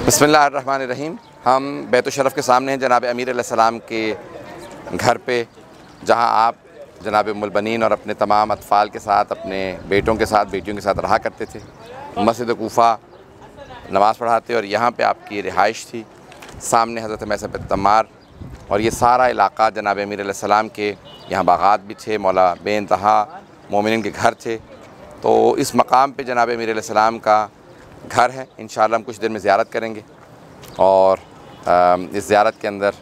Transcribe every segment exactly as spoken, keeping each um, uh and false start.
बिस्मिल्लाहिर्रहमानिर्रहीम। हम बैतुल-शरफ़ के सामने हैं जनाब अमीर अलैहिस्सलाम के घर पे, जहां आप जनाब उम्मुल बनीन और अपने तमाम अतफ़ाल के साथ, अपने बेटों के साथ, बेटियों के साथ रहा करते थे। मस्जिद कूफ़ा नमाज़ पढ़ाते और यहाँ पे आपकी रिहाइश थी। सामने हज़रत मैसम बिन तम्मार और ये सारा इलाक़ा जनाब अमीर अलैहिस्सलाम के, यहाँ बाग़ात भी थे, मौला बेइंतहा मोमिनीन के घर थे। तो इस मकाम पे जनाब अमीर अलैहिस्सलाम का घर है। इंशाअल्लाह हम कुछ देर में ज़ियारत करेंगे और इस ज़ियारत के अंदर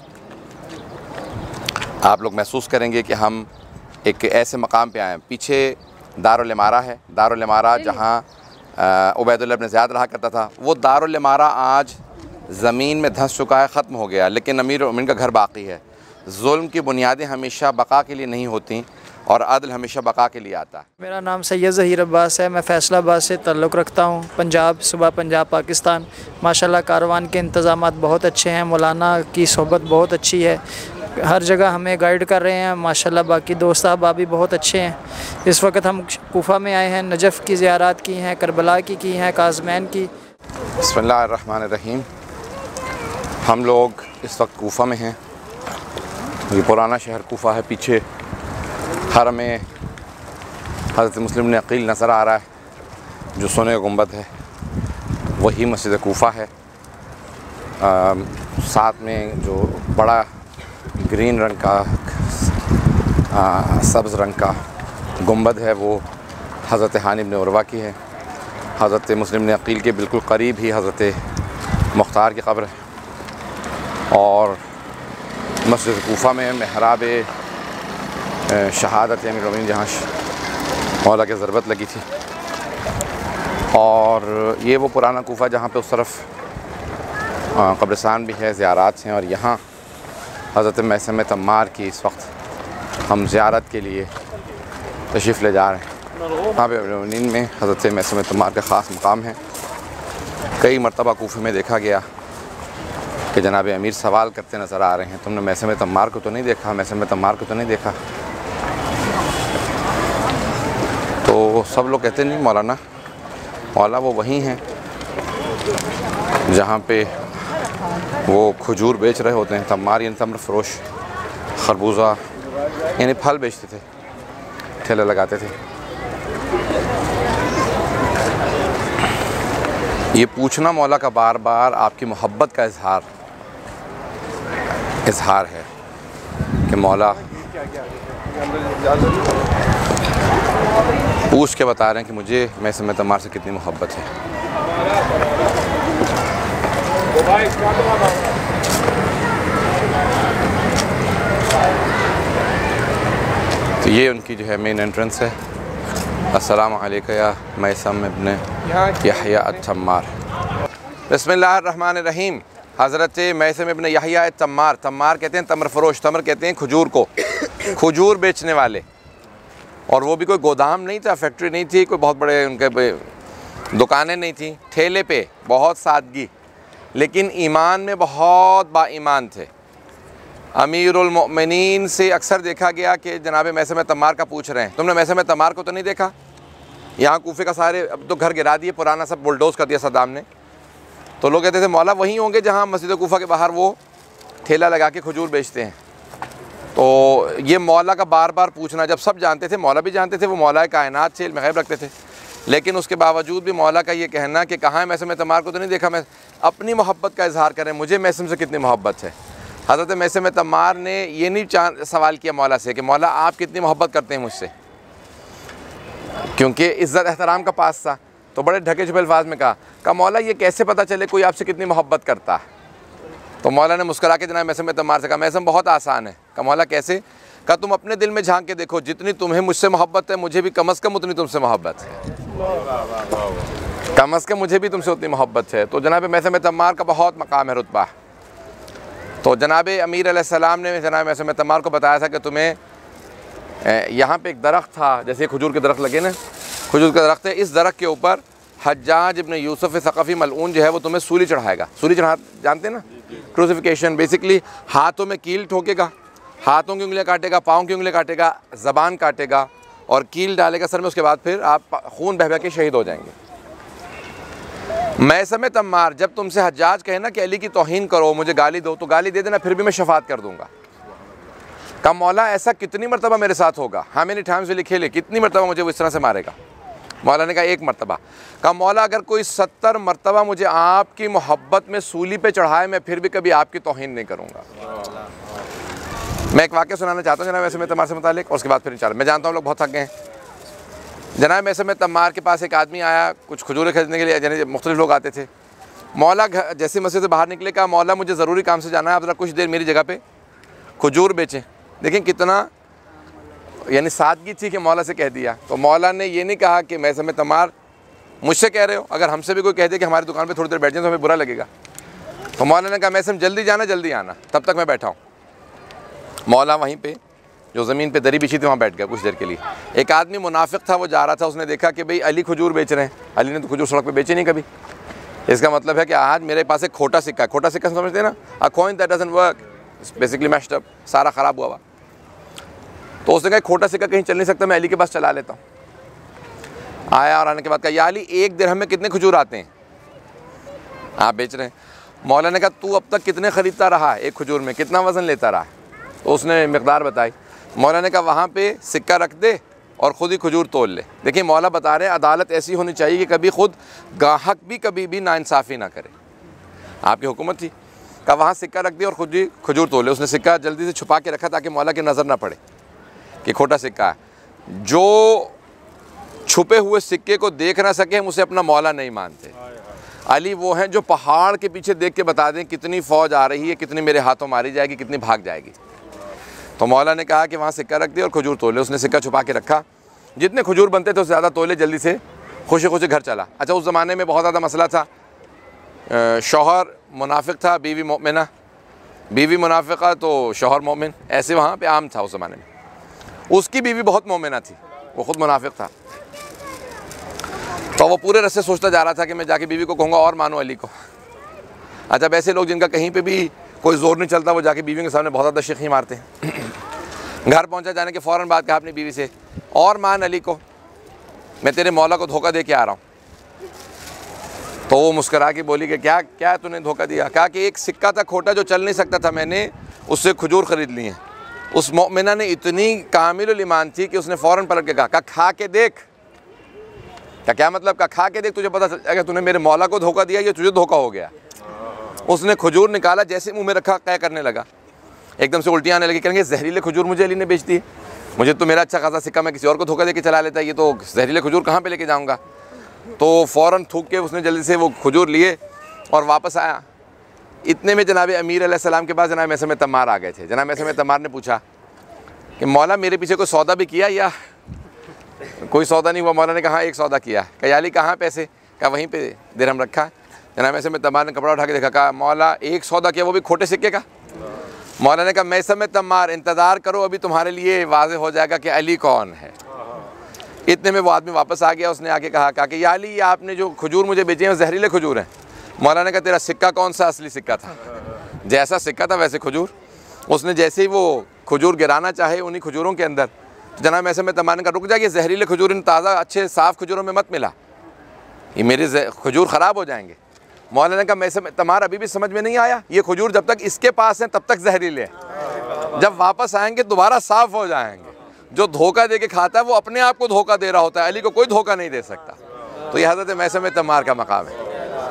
आप लोग महसूस करेंगे कि हम एक ऐसे मकाम पे आए हैं। पीछे दारुल इमारा है, दारुल इमारा जहाँ उबैदुल्लाह इब्न ज़ियाद रहा करता था। वो दारुल इमारा आज ज़मीन में धंस चुका है, ख़त्म हो गया, लेकिन अमीर मोमिनीन का घर बाकी है। जुल्म की बुनियादें हमेशा बका के लिए नहीं होती और अदल हमेशा बका के लिए आता है। मेरा नाम सैयद ज़हीर अब्बास है। मैं फैसलाबाद से ताल्लुक़ रखता हूँ, पंजाब, सूबा पंजाब, पाकिस्तान। माशाल्लाह कारवान के इंतज़ामात बहुत अच्छे हैं, मौलाना की सोहबत बहुत अच्छी है, हर जगह हमें गाइड कर रहे हैं माशाल्लाह। बाकी दोस्त अहबाब भी बहुत अच्छे हैं। इस वक्त हम कूफा में आए हैं, नजफ़ की ज़ियारत की हैं, करबला की की हैं, काज़मैन की। बिस्मिल्लाहिर्रहमानिर्रहीम। हम लोग इस वक्त कूफा में हैं। ये पुराना शहर कूफा है। पीछे हरम में हज़रत मुस्लिम ने अकील नज़र आ रहा है, जो सोने का गुंबद है, वही मस्जिद कूफा है। आ, साथ में जो बड़ा ग्रीन रंग का आ, सब्ज़ रंग का गुंबद है, वो हज़रत हानी इब्न उरवा की है। हज़रत मुस्लिम ने अकील के बिल्कुल करीब ही हज़रत मुख्तार की कब्र है। और मस्जिद कूफा में महराब शहादत अमीर मोमिनीन जहाँ मौला की ज़रबत लगी थी। और ये वो पुराना कूफा जहाँ पे उस तरफ कब्रिस्तान भी है, ज़ियारात हैं। और यहाँ हज़रत मैसम तम्मार की इस वक्त हम ज़ियारत के लिए तशरीफ़ ले जा रहे हैं। यहाँ पे अमीर मोमिनीन में हज़रत मैसम तम्मार का ख़ास मकाम है। कई मरतबा कूफे में देखा गया कि जनाब अमीर सवाल करते नज़र आ रहे हैं, तुमने मैसम तम्मार को तो नहीं देखा, मैसम तम्मार को तो नहीं देखा। तो सब लोग कहते नहीं मौलाना, मौला वो वहीं हैं जहाँ पे वो खजूर बेच रहे होते हैं। तम्मार यानी तम्र फरोश, खरबूजा यानी फल बेचते थे, ठेले लगाते थे। ये पूछना मौला का बार बार आपकी मोहब्बत का इजहार इजहार है कि मौला पूछ के बता रहे हैं कि मुझे मैसम तम्मार से कितनी मोहब्बत है। तो ये उनकी जो है मेन एंट्रेंस है। अस्सलामु अलैकुम या मैसम इब्न यहया अत-तम्मार। बिस्मिल्लाहिर्रहमानिर्रहीम। हज़रत मैसम इब्न यहया अत-तम्मार, तम्मार कहते हैं तमर फरोश, तमर कहते हैं खजूर को, खजूर बेचने वाले। और वो भी कोई गोदाम नहीं था, फैक्ट्री नहीं थी, कोई बहुत बड़े उनके दुकानें नहीं थी, ठेले पे बहुत सादगी, लेकिन ईमान में बहुत बाईमान थे। अमीरुल मोमिनीन से अक्सर देखा गया कि जनाब मैसम तम्मार का पूछ रहे हैं, तुमने मैसम तम्मार को तो नहीं देखा। यहाँ कूफे का सारे अब तो घर गिरा दिए, पुराना सब बुलडोज़ कर दिया सद्दाम ने। तो लोग कहते थे मौला वहीं होंगे जहाँ मस्जिद कूफा के बाहर वो ठेला लगा के खजूर बेचते हैं। तो ये मौला का बार बार पूछना, जब सब जानते थे, मौला भी जानते थे, वो मौला कायनात से इल्म गैब रखते थे, लेकिन उसके बावजूद भी मौला का ये कहना कि कहाँ है मैसम तम्मार को तो नहीं देखा। मैं अपनी मोहब्बत का इजहार करें, मुझे मैसम से कितनी मोहब्बत है। हज़रत मैसम तम्मार ने ये नहीं सवाल किया मौला से कि मौला आप कितनी मोहब्बत करते हैं मुझसे, क्योंकि इज़्ज़त एहतराम का पास था। तो बड़े ढके छुपे अल्फाज में कहा का मौला ये कैसे पता चले कोई आपसे कितनी मोहब्बत करता है। तो मौला ने मुस्कुरा के जनाब मैसम तम्मार से कहा मैसम बहुत आसान है। का मौला कैसे? का तुम अपने दिल में झांक के देखो, जितनी तुम्हें मुझसे मोहब्बत है मुझे भी कम अज़ कम उतनी तुमसे मोहब्बत है, कम अज़ कम मुझे भी तुमसे उतनी मोहब्बत है। तो जनाब मैसम तम्मार का बहुत मकाम है, रुतबा। तो जनाब अमीर अलैहिस्सलाम ने जनाब मैसम तम्मार को बताया था कि तुम्हें यहाँ पे एक दरख्त था, जैसे खजूर के दरख्त लगे ना, खजूर का दरख्त है, इस दरख्त के ऊपर हज्जाज इब्न यूसुफ सक़फ़ी मलऊन जो है वो तुम्हें सूली चढ़ाएगा। सूली चढ़ा जानते हैं ना, क्रूसिफिकेशन, बेसिकली हाथों में कील ठोकेगा, हाथों की उंगलियां काटेगा, पाँव की उंगलियां काटेगा, ज़बान काटेगा और कील डालेगा सर में। उसके बाद फिर आप खून बह बह के शहीद हो जाएंगे। मैसम तम्मार, जब तुमसे हज्जाज कहे ना कि अली की तौहीन करो, मुझे गाली दो, तो गाली दे देना, फिर भी मैं शफात कर दूंगा। कहा मौला ऐसा कितनी मरतबा मेरे साथ होगा? हाँ मेनी टाइम्स विल लिखे ले, कितनी मरतबा मुझे वो इस तरह से मारेगा? मौला ने कहा एक मरतबा। कहा मौला अगर कोई सत्तर मरतबा मुझे आपकी मोहब्बत में सूली पे चढ़ाए, मैं फिर भी कभी आपकी तौहीन नहीं करूँगा। मैं एक वाक़या सुनाना चाहता हूँ जनाब मैसम तम्मार से मुतालिक, और उसके बाद फिर इंशाअल्लाह। मैं जानता हूँ लोग बहुत थक गए हैं। जनाब मैसम तम्मार के पास एक आदमी आया कुछ खजूरें खरीदने के लिए, यानी मुख्तलिफ लोग आते थे। मौला जैसे मस्जिद से बाहर निकले, कहा मौला मुझे ज़रूरी काम से जाना है, आप ज़रा कुछ देर मेरी जगह पे खजूर बेचें। देखें कितना यानी सादगी थी कि मौला से कह दिया। तो मौला ने ये नहीं कहा कि मैसम तम्मार मुझसे कह रहे हो, अगर हमसे भी कोई कह दे कि हमारी दुकान पे थोड़ी देर बैठ जाए तो हमें बुरा लगेगा। तो मौला ने कहा मैसम जल्दी जाना, जल्दी आना, तब तक मैं बैठा हूँ। मौला वहीं पे जो ज़मीन पे दरी बिछी थी वहाँ बैठ गया कुछ देर के लिए। एक आदमी मुनाफिक था, वो जा रहा था, उसने देखा कि भाई अली खजूर बेच रहे हैं। अली ने तो खजूर सड़क पे बेचे नहीं कभी। इसका मतलब है कि आज मेरे पास एक खोटा सिक्का, खोटा सिक्का समझते हैं ना, a coin that doesn't work, basically mashed up, सारा ख़राब हुआ हुआ। तो उसने कहा खोटा सिक्का कहीं चल नहीं सकता, मैं अली के पास चला लेता हूँ। आया और आने के बाद कहा या अली एक दिरहम में कितने खजूर आते हैं? आप बेच रहे हैं। मौला ने कहा तू अब तक कितने ख़रीदता रहा, एक खजूर में कितना वज़न लेता रहा? तो उसने मकदार बताई। मौला ने कहा वहाँ पे सिक्का रख दे और ख़ुद ही खजूर तोल ले। देखिए मौला बता रहे हैं अदालत ऐसी होनी चाहिए कि कभी ख़ुद गाहक भी कभी भी नाइंसाफ़ी ना करे। आपकी हुकूमत थी। कहा वहाँ सिक्का रख दे और खुद ही खजूर तोल ले। उसने सिक्का जल्दी से छुपा के रखा ताकि मौला की नज़र ना पड़े कि खोटा सिक्का है। जो छुपे हुए सिक्के को देख ना सके हम उसे अपना मौला नहीं मानते। अली वो हैं जो पहाड़ के पीछे देख के बता दें कितनी फ़ौज आ रही है, कितनी मेरे हाथों मारी जाएगी, कितनी भाग जाएगी। तो मौला ने कहा कि वहाँ सिक्का रख दिया और खजूर तोले। उसने सिक्का छुपा के रखा, जितने खजूर बनते थे उससे ज़्यादा तोले, जल्दी से खुशी खुशी घर चला। अच्छा उस ज़माने में बहुत ज़्यादा मसला था, शौहर मुनाफिक था, बीवी मोमिना, बीवी मुनाफिका तो शौहर मोमिन, ऐसे वहाँ पे आम था उस ज़माने में। उसकी बीवी बहुत मोमिना थी, वो ख़ुद मुनाफिक था। तो वो पूरे रस्ते सोचता जा रहा था कि मैं जाके बीवी को कहूँगा और मानो अली को। अच्छा वैसे लोग जिनका कहीं पे भी कोई ज़ोर नहीं चलता वो जाके बीवी के सामने बहुत ज़्यादा शिखी मारते हैं। घर पहुँचा, जाने के फ़ौरन बात कहा अपनी बीवी से और मान अली को, मैं तेरे मौला को धोखा दे के आ रहा हूँ। तो वो मुस्करा के बोली कि क्या क्या तूने धोखा दिया? कहा कि एक सिक्का था खोटा जो चल नहीं सकता था, मैंने उससे खजूर ख़रीद ली हैं। उस मोमिना ने इतनी कामिल ईमान थी कि उसने फ़ौरन पलट के कहा कहा खा के देख। क्या क्या मतलब? का खा के देख, तुझे पता चल जाएगा तूने मेरे मौला को धोखा दिया, ये तुझे धोखा हो गया। उसने खजूर निकाला, जैसे मुंह में रखा कै करने लगा, एकदम से उल्टियाँ आने लगी। कहेंगे जहरीले खजूर मुझे अली ने बेच दी, मुझे तो मेरा अच्छा खासा सिक्का मैं किसी और को धोखा दे के चला लेता, ये तो जहरीले खजूर कहाँ पे लेके जाऊँगा। तो फ़ौरन थूक के उसने जल्दी से वो खजूर लिए और वापस आया। इतने में जनाब अमीर अलैहिस्सलाम के पास जनाब मैसम तम्मार आ गए थे। जनाब मैसम तम्मार ने पूछा कि मौला मेरे पीछे कोई सौदा भी किया या कोई सौदा नहीं हुआ? मौला ने कहा एक सौदा किया। कहा अली कहाँ पैसे? कहा वहीं पे दिरहम रखा। जनाब मैसम तम्मार ने कपड़ा उठा के देखा, कहा मौला एक सौदा किया, वो भी खोटे सिक्के का। मौला ने कहा मैसम तम्मार इंतज़ार करो, अभी तुम्हारे लिए वाज़ेह हो जाएगा कि अली कौन है। इतने में वो आदमी वापस आ गया। उसने आके कहा कहा कि या अली आपने जो खजूर मुझे बेचे हैं जहरीले खजूर हैं। मौला ने कहा तेरा सिक्का कौन सा असली सिक्का था? जैसा सिक्का था वैसे खजूर। उसने जैसे ही वो खजूर गिराना चाहे उन्हीं खजूरों के अंदर, तो जनाब मैसम तम्मार ने कहा रुक जाइए, जहरीले खजूर इन ताज़ा अच्छे साफ़ खजूरों में मत मिला, ये मेरे खजूर ख़राब हो जाएंगे। मौला ने कहा मैसम तम्मार अभी भी समझ में नहीं आया, ये खजूर जब तक इसके पास हैं तब तक जहरीले हैं, जब वापस आएंगे दोबारा साफ़ हो जाएंगे। जो धोखा दे के खाता है वो अपने आप को धोखा दे रहा होता है, अली को कोई धोखा नहीं दे सकता। तो ये हज़रत मैसम तम्मार का मकाम है।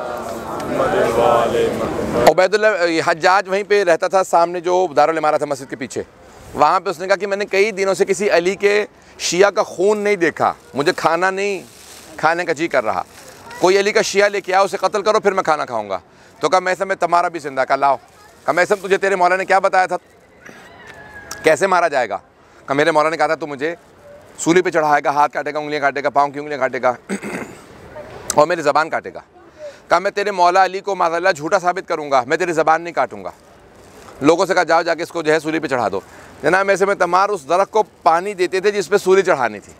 उबैदुल्लाह हज्जाज वहीं पे रहता था, सामने जो दारुल इमारत था मस्जिद के पीछे, वहाँ पे उसने कहा कि मैंने कई दिनों से किसी अली के शिया का खून नहीं देखा, मुझे खाना नहीं खाने का जी कर रहा, कोई अली का शिया लेके आओ, उसे कत्ल करो फिर मैं खाना खाऊंगा। तो कहा मैसम तम्मार भी जिंदा। कहा लाओ। कहा मैसम तुझे तेरे मौला ने क्या बताया था, कैसे मारा जाएगा? कहा मेरे मौला ने कहा था तू मुझे सूली पे चढ़ाएगा, हाथ काटेगा, उंगलियाँ काटेगा, पाँव की उंगलियाँ काटेगा और मेरी ज़बान काटेगा। कहा मैं तेरे मौला अली को माज़अल्लाह झूठा साबित करूँगा, मैं तेरी ज़बान नहीं काटूँगा। लोगों से कहा जाओ जाके इसको जो है सूली पे चढ़ा दो। जनाब मैसम तम्मार उस दरख्त को पानी देते थे जिस पे सूली चढ़ानी थी।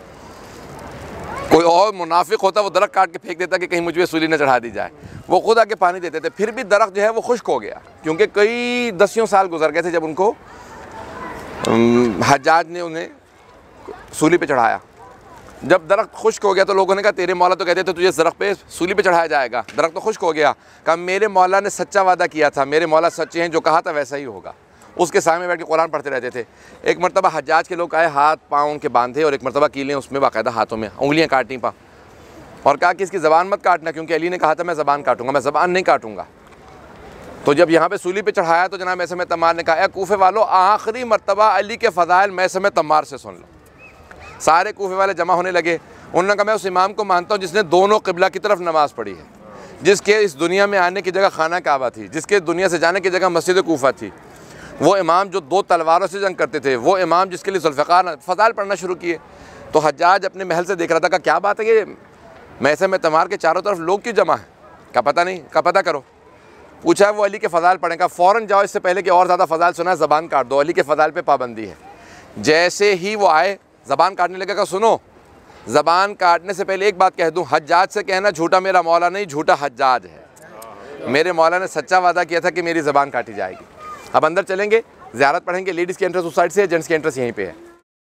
कोई और मुनाफिक होता वो दरख्त काट के फेंक देता कि कहीं मुझ पे सूली न चढ़ा दी जाए, वो खुद आके पानी देते थे। फिर भी दरख्त जो है वो खुश्क हो गया, क्योंकि कई दसियों साल गुजर गए थे जब उनको हज्जाज ने उन्हें सूली पे चढ़ाया। जब दरख्त खुश्क हो गया तो लोगों ने कहा तेरे मौला तो कहते थे तुझे दरख्त पे सूली पे चढ़ाया जाएगा, दरख्त तो खुश्क हो गया। कहा मेरे मौला ने सच्चा वादा किया था, मेरे मौला सच्चे हैं, जो कहा था वैसा ही होगा। उसके सामने बैठ के कुरान पढ़ते रहते थे। एक मरतबा हज्जाज के लोग आए, हाथ पाँव उनके बांधे और एक मरतबा कीलें उसमें बाकायदा हाथों में उंगलियाँ काटी पा, और कहा कि इसकी ज़बान मत काटना, क्योंकि अली ने कहा था मैं ज़बान काटूंगा, मैं ज़बान नहीं काटूंगा। तो जब यहाँ पे सूली पे चढ़ाया तो जनाब मैसम तम्मार ने कहा, ए कूफे वालों, आखिरी मरतबा अली के फ़ज़ाइल मैसम तम्मार से सुन लो। सारे कूफे वाले जमा होने लगे। उन्होंने कहा मैं उस इमाम को मानता हूँ जिसने दोनों क़िबला की तरफ नमाज़ पढ़ी है, जिसके इस दुनिया में आने की जगह खाना काबा थी, जिसके दुनिया से जाने की जगह मस्जिद कूफा थी, वो इमाम जो दो तलवारों से जंग करते थे, वो इमाम जिसके लिए ज़ुल्फ़िकार फ़ज़ाइल पढ़ना शुरू किए। तो हज्जाज अपने महल से देख रहा था, का क्या बात है ये मैसम तम्मार के चारों तरफ लोग क्यों जमा है? का पता नहीं, का पता करो। पूछा वो अली के फ़ज़ाइल पढ़ेगा, फ़ौरन जाओ, इससे पहले कि और ज़्यादा फ़ज़ाइल सुना है ज़बान काट दो, अली के फ़ज़ाइल पे पाबंदी है। जैसे ही वो आए ज़बान काटने लगा, सुनो ज़बान काटने से पहले एक बात कह दूँ, हज्जाज से कहना झूठा मेरा मौला नहीं, झूठा हज्जाज है। मेरे मौला ने सच्चा वादा किया था कि मेरी ज़बान काटी जाएगी। अब अंदर चलेंगे, ज़ियारत पढ़ेंगे। लेडीज़ की एंट्रेंस उस साइड से है, जेंट्स की एंट्रेंस यहीं पे है।